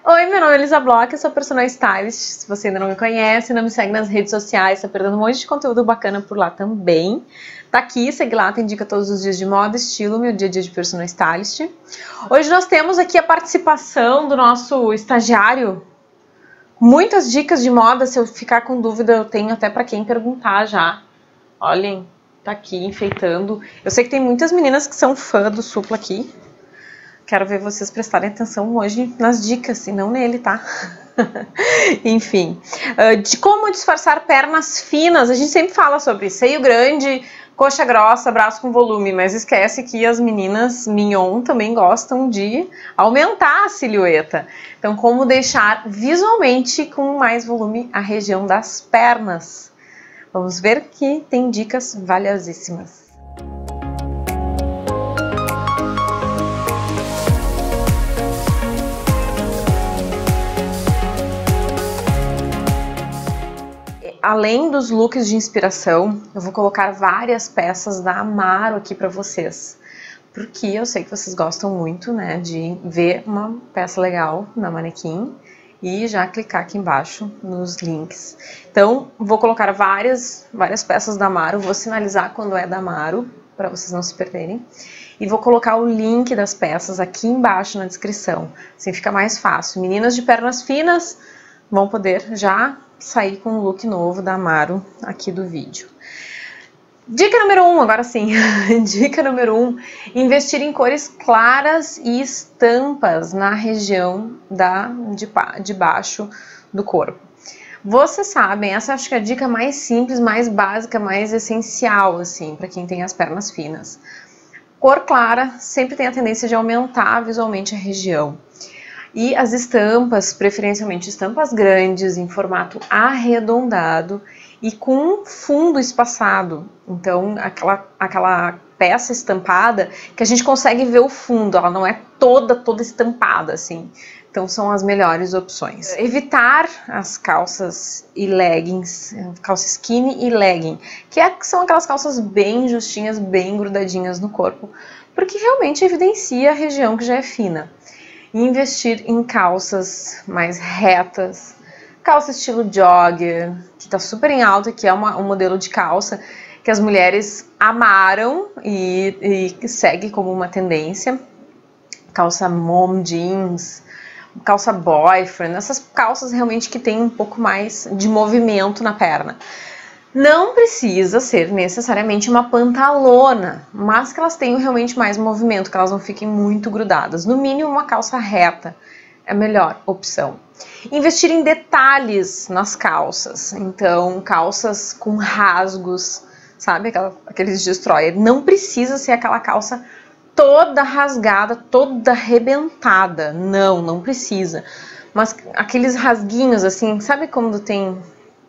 Oi, meu nome é Elisa Bloch, eu sou personal stylist. Se você ainda não me conhece, não me segue nas redes sociais, tá perdendo um monte de conteúdo bacana por lá também. Tá aqui, segue lá, tem dica todos os dias de moda, estilo, meu dia a dia de personal stylist. Hoje nós temos aqui a participação do nosso estagiário. Muitas dicas de moda, se eu ficar com dúvida eu tenho até pra quem perguntar já. Olhem, tá aqui enfeitando. Eu sei que tem muitas meninas que são fã do Supla aqui. Quero ver vocês prestarem atenção hoje nas dicas e não nele, tá? Enfim, de como disfarçar pernas finas. A gente sempre fala sobre seio grande, coxa grossa, braço com volume, mas esquece que as meninas mignon também gostam de aumentar a silhueta. Então, como deixar visualmente com mais volume a região das pernas? Vamos ver que tem dicas valiosíssimas. Além dos looks de inspiração, eu vou colocar várias peças da Amaro aqui para vocês. Porque eu sei que vocês gostam muito, né, de ver uma peça legal na manequim e já clicar aqui embaixo nos links. Então, vou colocar várias peças da Amaro, vou sinalizar quando é da Amaro, para vocês não se perderem. E vou colocar o link das peças aqui embaixo na descrição, assim fica mais fácil. Meninas de pernas finas vão poder já sair com um look novo da Amaro aqui do vídeo. Dica número 1, agora sim. Dica número 1, investir em cores claras e estampas na região de baixo do corpo. Vocês sabem, essa acho que é a dica mais simples, mais básica, mais essencial, assim, para quem tem as pernas finas. Cor clara sempre tem a tendência de aumentar visualmente a região. E as estampas, preferencialmente estampas grandes, em formato arredondado e com fundo espaçado. Então, aquela peça estampada que a gente consegue ver o fundo, ela não é toda estampada, assim. Então, são as melhores opções. Evitar as calças e leggings, calça skinny e legging, que são aquelas calças bem justinhas, bem grudadinhas no corpo, porque realmente evidencia a região que já é fina. Investir em calças mais retas, calça estilo jogger, que tá super em alta, que é um modelo de calça que as mulheres amaram e segue como uma tendência. Calça mom jeans, calça boyfriend, essas calças realmente que tem um pouco mais de movimento na perna. Não precisa ser necessariamente uma pantalona, mas que elas tenham realmente mais movimento, que elas não fiquem muito grudadas. No mínimo, uma calça reta é a melhor opção. Investir em detalhes nas calças. Então, calças com rasgos, sabe? Aqueles destroyer. Não precisa ser aquela calça toda rasgada, toda arrebentada. Não precisa. Mas aqueles rasguinhos, assim, sabe quando tem...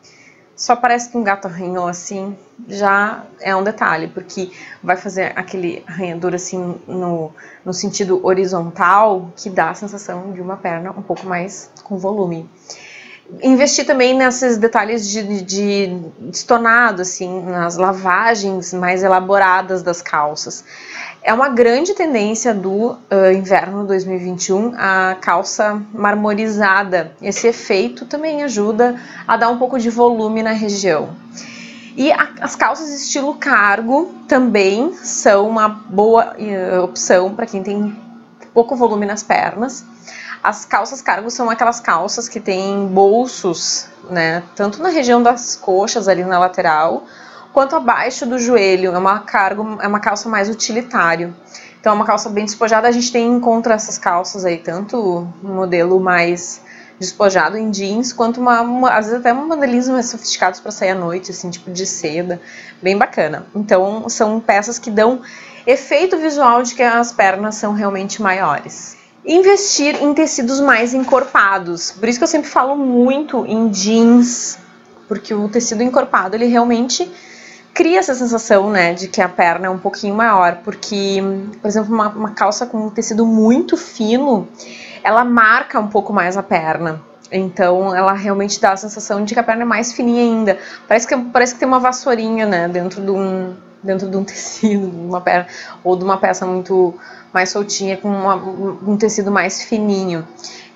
Só parece que um gato arranhou assim, já é um detalhe, porque vai fazer aquele arranhador assim no sentido horizontal, que dá a sensação de uma perna um pouco mais com volume. Investir também nesses detalhes de estonado, assim, nas lavagens mais elaboradas das calças. É uma grande tendência do inverno 2021 a calça marmorizada. Esse efeito também ajuda a dar um pouco de volume na região. E as calças estilo cargo também são uma boa opção para quem tem pouco volume nas pernas. As calças cargo são aquelas calças que têm bolsos, né, tanto na região das coxas ali na lateral, quanto abaixo do joelho. É uma calça mais utilitário. Então é uma calça bem despojada. A gente encontra essas calças aí, tanto um modelo mais despojado em jeans, quanto às vezes até modelinhos mais sofisticados para sair à noite, assim, tipo de seda, bem bacana. Então são peças que dão efeito visual de que as pernas são realmente maiores. Investir em tecidos mais encorpados. Por isso que eu sempre falo muito em jeans, porque o tecido encorpado, ele realmente cria essa sensação, né, de que a perna é um pouquinho maior, porque, por exemplo, uma calça com um tecido muito fino, ela marca um pouco mais a perna. Então, ela realmente dá a sensação de que a perna é mais fininha ainda. Parece que tem uma vassourinha, né, dentro de um tecido, de uma perna, ou de uma peça muito mais soltinha, com um tecido mais fininho.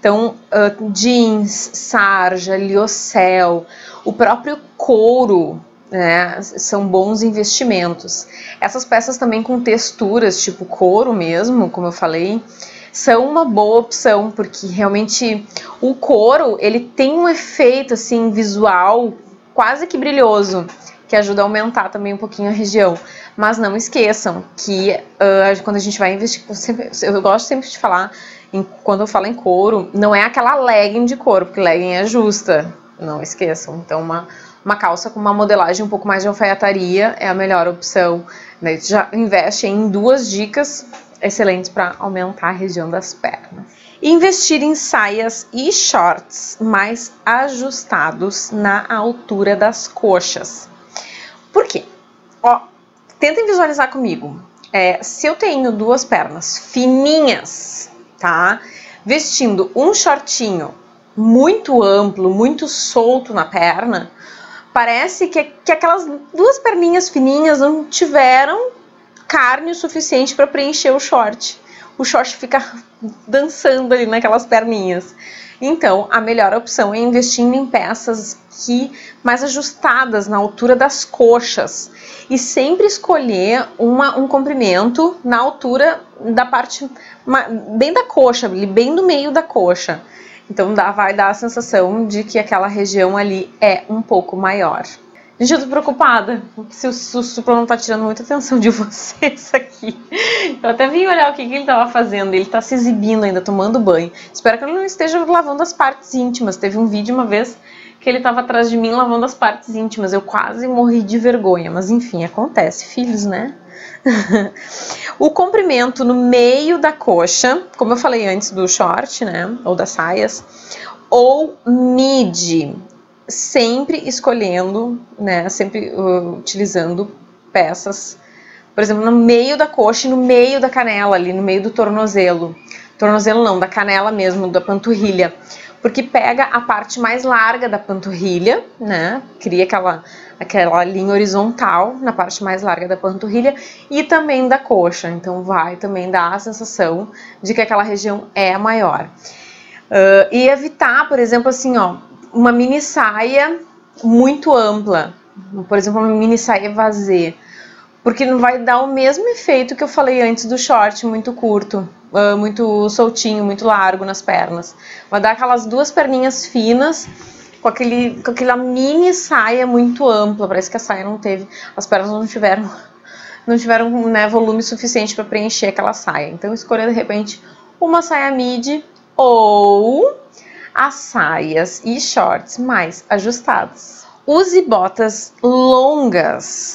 Então, jeans, sarja, lyocell, o próprio couro, né, são bons investimentos. Essas peças também com texturas, tipo couro mesmo, como eu falei, são uma boa opção, porque realmente o couro, ele tem um efeito assim visual quase que brilhoso, que ajuda a aumentar também um pouquinho a região. Mas não esqueçam que quando a gente vai investir, eu gosto sempre de falar, quando eu falo em couro, não é aquela legging de couro, porque legging é justa, não esqueçam. Então uma calça com uma modelagem um pouco mais de alfaiataria é a melhor opção, né? Já investe em 2 dicas excelentes para aumentar a região das pernas. Investir em saias e shorts mais ajustados na altura das coxas. Por quê? Ó, tentem visualizar comigo. Se eu tenho 2 pernas fininhas, tá? Vestindo um shortinho muito amplo, muito solto na perna, parece que aquelas 2 perninhas fininhas não tiveram carne o suficiente para preencher o short. O short fica dançando ali naquelas perninhas. Então, a melhor opção é investir em peças mais ajustadas na altura das coxas. E sempre escolher um comprimento na altura da parte, bem da coxa, bem no meio da coxa. Então, vai dar a sensação de que aquela região ali é um pouco maior. Gente, eu tô preocupada se o Supla não tá tirando muita atenção de vocês aqui. Eu até vim olhar o que ele tava fazendo. Ele tá se exibindo ainda, tomando banho. Espero que ele não esteja lavando as partes íntimas. Teve um vídeo uma vez que ele tava atrás de mim lavando as partes íntimas. Eu quase morri de vergonha, mas enfim, acontece. Filhos, né? O comprimento no meio da coxa, como eu falei antes do short, né? Ou das saias. Ou midi. Sempre escolhendo, né, sempre utilizando peças, por exemplo, no meio da coxa e no meio da canela, ali no meio do tornozelo. Tornozelo não, da canela mesmo, da panturrilha. Porque pega a parte mais larga da panturrilha, né, cria aquela linha horizontal na parte mais larga da panturrilha e também da coxa. Então vai também dar a sensação de que aquela região é maior. E evitar, por exemplo, assim, ó, uma mini saia muito ampla, por exemplo, uma mini saia vazê, porque não vai dar o mesmo efeito que eu falei antes do short muito curto, muito soltinho, muito largo nas pernas. Vai dar aquelas 2 perninhas finas com aquela mini saia muito ampla. Parece que a saia não teve, as pernas não tiveram né, volume suficiente para preencher aquela saia. Então escolha de repente uma saia midi ou as saias e shorts mais ajustados. Use botas longas.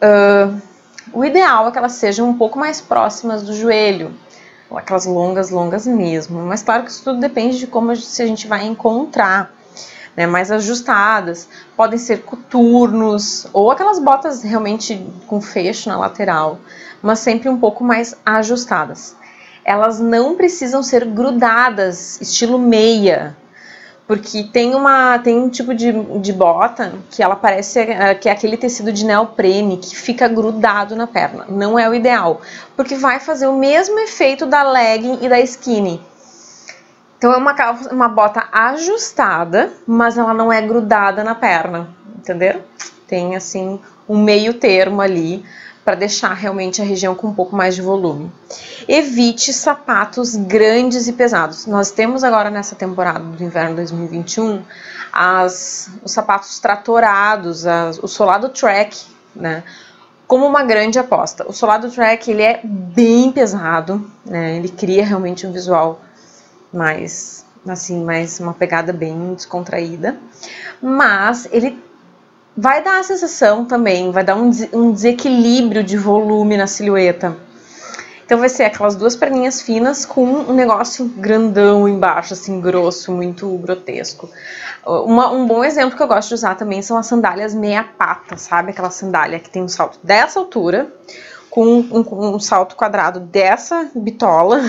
O ideal é que elas sejam um pouco mais próximas do joelho. Aquelas longas mesmo. Mas claro que isso tudo depende de se a gente vai encontrar. Né, mais ajustadas. Podem ser coturnos ou aquelas botas realmente com fecho na lateral. Mas sempre um pouco mais ajustadas. Elas não precisam ser grudadas, estilo meia, porque tem um tipo de bota que ela parece que é aquele tecido de neoprene que fica grudado na perna. Não é o ideal, porque vai fazer o mesmo efeito da legging e da skinny. Então é uma bota ajustada, mas ela não é grudada na perna, entenderam? Tem assim um meio termo ali, para deixar realmente a região com um pouco mais de volume. Evite sapatos grandes e pesados. Nós temos agora nessa temporada do inverno 2021 os sapatos tratorados, o solado track, né, como uma grande aposta. O solado track ele é bem pesado, né, ele cria realmente um visual mais uma pegada bem descontraída, mas ele vai dar a sensação também, vai dar um desequilíbrio de volume na silhueta. Então vai ser aquelas 2 perninhas finas com um negócio grandão embaixo, assim, grosso, muito grotesco. Um bom exemplo que eu gosto de usar também são as sandálias meia pata, sabe? Aquela sandália que tem um salto dessa altura, com um salto quadrado dessa bitola,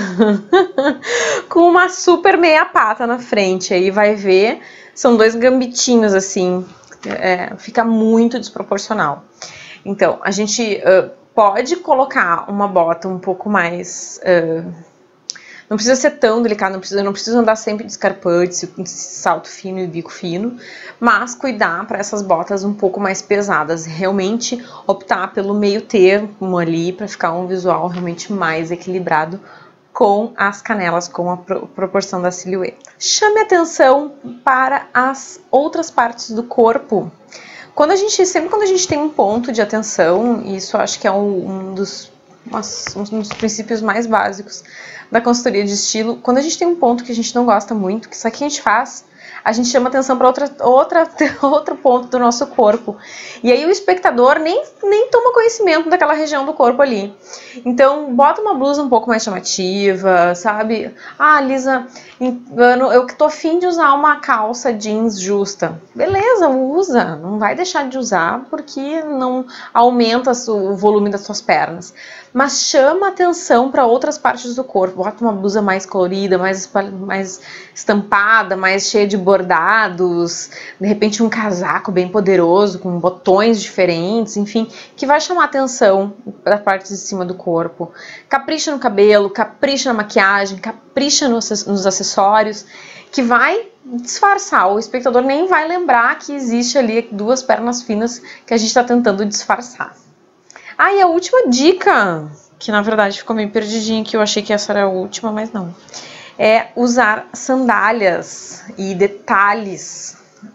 com uma super meia pata na frente. Aí vai ver, são 2 gambitinhos assim, fica muito desproporcional. Então, a gente pode colocar uma bota um pouco mais Não precisa ser tão delicado, não precisa andar sempre de escarpante, salto fino e bico fino, mas cuidar para essas botas um pouco mais pesadas, realmente optar pelo meio termo ali para ficar um visual realmente mais equilibrado com as canelas, com a proporção da silhueta. Chame atenção para as outras partes do corpo. Sempre quando a gente tem um ponto de atenção, e isso eu acho que é um dos princípios mais básicos da consultoria de estilo, quando a gente tem um ponto que a gente não gosta muito, que isso que a gente faz, a gente chama atenção para outro ponto do nosso corpo. E aí o espectador nem toma conhecimento daquela região do corpo ali. Então, bota uma blusa um pouco mais chamativa, sabe? Ah, Lisa, eu tô afim de usar uma calça jeans justa. Beleza, usa. Não vai deixar de usar porque não aumenta o volume das suas pernas. Mas chama atenção para outras partes do corpo. Bota uma blusa mais colorida, mais estampada, mais cheia de bordados, de repente um casaco bem poderoso, com botões diferentes, enfim, que vai chamar atenção da parte de cima do corpo. Capricha no cabelo, capricha na maquiagem, capricha nos acessórios, que vai disfarçar. O espectador nem vai lembrar que existe ali duas pernas finas que a gente está tentando disfarçar. Ah, e a última dica, que na verdade ficou meio perdidinha, que eu achei que essa era a última, mas não. É usar sandálias e detalhes,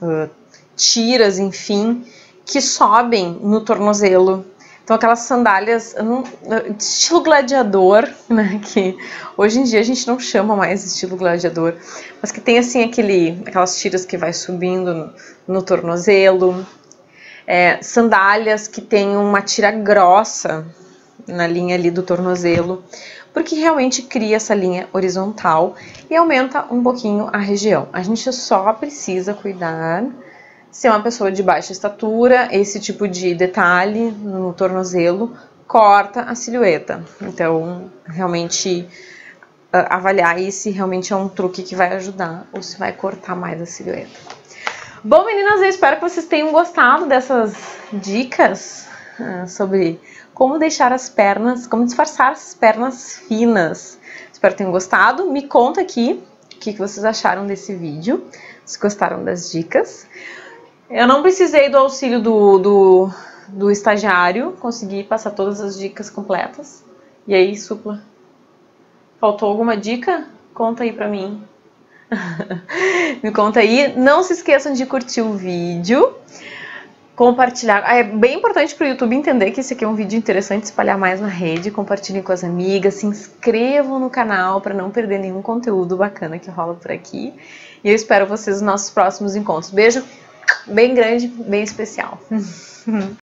tiras, enfim, que sobem no tornozelo. Então aquelas sandálias de estilo gladiador, né, que hoje em dia a gente não chama mais de estilo gladiador, mas que tem assim aquelas tiras que vai subindo no tornozelo. Sandálias que tem uma tira grossa na linha ali do tornozelo, porque realmente cria essa linha horizontal e aumenta um pouquinho a região. A gente só precisa cuidar, se é uma pessoa de baixa estatura, esse tipo de detalhe no tornozelo corta a silhueta. Então, realmente avaliar aí se realmente é um truque que vai ajudar ou se vai cortar mais a silhueta. Bom, meninas, eu espero que vocês tenham gostado dessas dicas sobre como deixar as pernas, como disfarçar as pernas finas. Espero que tenham gostado. Me conta aqui o que vocês acharam desse vídeo, se gostaram das dicas. Eu não precisei do auxílio do estagiário, consegui passar todas as dicas completas. E aí, Supla? Faltou alguma dica? Conta aí pra mim. Me conta aí. Não se esqueçam de curtir o vídeo, compartilhar. É bem importante para o YouTube entender que esse aqui é um vídeo interessante, espalhar mais na rede. Compartilhem com as amigas, se inscrevam no canal para não perder nenhum conteúdo bacana que rola por aqui. E eu espero vocês nos nossos próximos encontros. Beijo bem grande, bem especial.